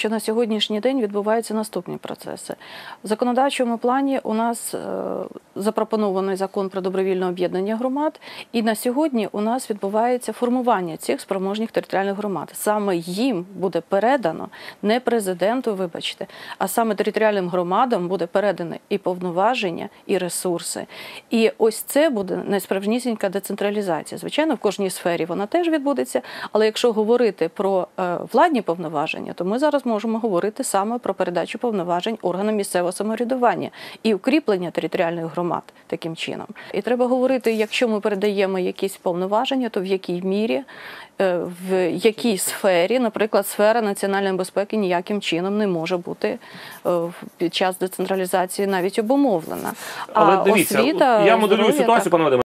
що на сьогоднішній день відбуваються наступні процеси. В законодавчому плані у нас запропонований закон про добровільне об'єднання громад, і на сьогодні у нас відбувається формування цих спроможних територіальних громад. Саме їм буде передано, не президенту, вибачте, а саме територіальним громадам буде передано і повноваження, і ресурси. І ось це буде найсправжнісінька децентралізація. Звичайно, в кожній сфері вона теж відбудеться, але якщо говорити про владні повноваження, то ми зараз можемо говорити саме про передачу повноважень органам місцевого самоврядування і укріплення територіальних громад таким чином. І треба говорити, якщо ми передаємо якісь повноваження, то в якій мірі, в якій сфері, наприклад, сфера національної безпеки ніяким чином не може бути під час децентралізації навіть обумовлена. Але дивіться, я моделюю ситуацію, пане Вадиме.